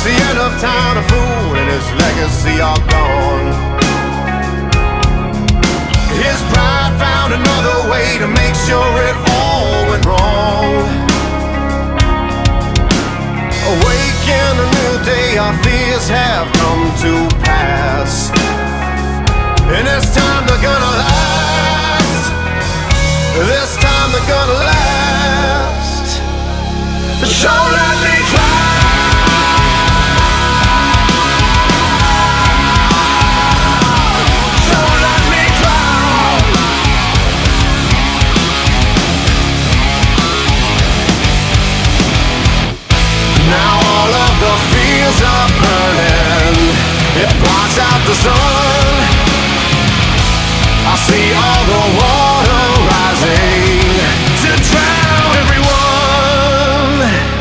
It's the end of time, a fool and his legacy are gone. His pride found another way to make sure it all went wrong. Awake in a new day, our fears have come to pass, and this time they're gonna last. This time they're gonna last. So let me try. Are burning, it blots out the sun. I see all the water rising to drown everyone.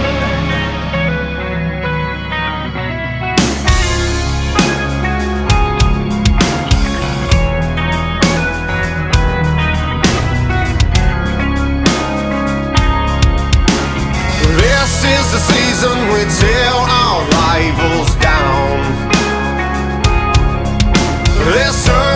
This is the season we tear our rivals down. This